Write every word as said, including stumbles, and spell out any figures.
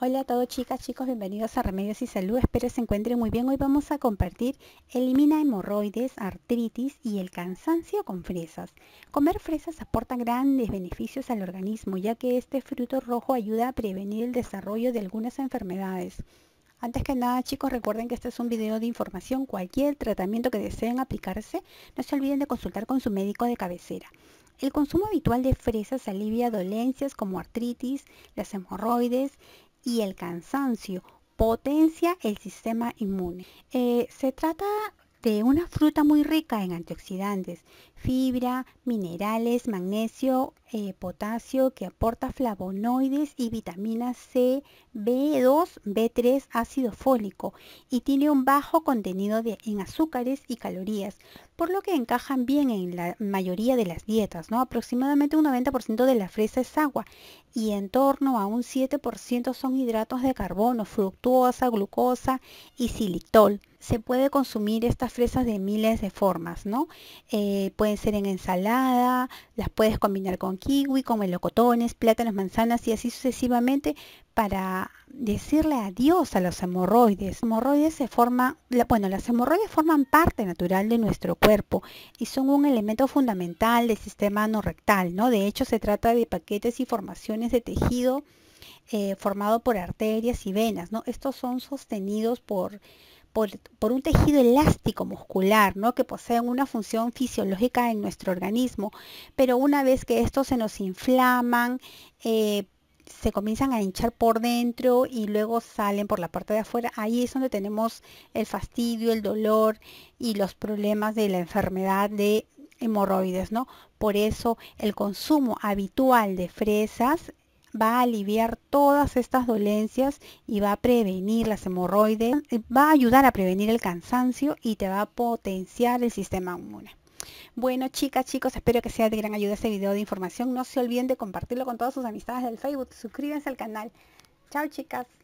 Hola a todos, chicas, chicos, bienvenidos a Remedios y Salud. Espero se encuentren muy bien. Hoy vamos a compartir elimina hemorroides, artritis y el cansancio con fresas. Comer fresas aporta grandes beneficios al organismo, ya que este fruto rojo ayuda a prevenir el desarrollo de algunas enfermedades. Antes que nada, chicos, recuerden que este es un video de información. Cualquier tratamiento que deseen aplicarse, no se olviden de consultar con su médico de cabecera. El consumo habitual de fresas alivia dolencias como artritis, las hemorroides y el cansancio. Potencia el sistema inmune. Eh, se trata de una fruta muy rica en antioxidantes, fibra, minerales, magnesio, eh, potasio, que aporta flavonoides y vitamina C, B dos, B tres, ácido fólico, y tiene un bajo contenido de, en azúcares y calorías, por lo que encajan bien en la mayoría de las dietas, ¿no? Aproximadamente un noventa por ciento de la fresa es agua y en torno a un siete por ciento son hidratos de carbono, fructuosa, glucosa y xilitol. Se puede consumir estas fresas de miles de formas, ¿no? Eh, pueden ser en ensalada, las puedes combinar con kiwi, con melocotones, plátanos, manzanas y así sucesivamente para decirle adiós a los hemorroides. Los hemorroides se forman, bueno, las hemorroides forman parte natural de nuestro cuerpo y son un elemento fundamental del sistema anorrectal, ¿no? De hecho, se trata de paquetes y formaciones de tejido eh, formado por arterias y venas, ¿no? Estos son sostenidos por Por, por, un tejido elástico muscular, ¿no? Que poseen una función fisiológica en nuestro organismo, pero una vez que estos se nos inflaman, eh, se comienzan a hinchar por dentro y luego salen por la parte de afuera, ahí es donde tenemos el fastidio, el dolor y los problemas de la enfermedad de hemorroides, ¿no? Por eso el consumo habitual de fresas va a aliviar todas estas dolencias y va a prevenir las hemorroides, va a ayudar a prevenir el cansancio y te va a potenciar el sistema inmune. Bueno, chicas, chicos, espero que sea de gran ayuda este video de información. No se olviden de compartirlo con todas sus amistades del Facebook. Suscríbanse al canal. Chao, chicas.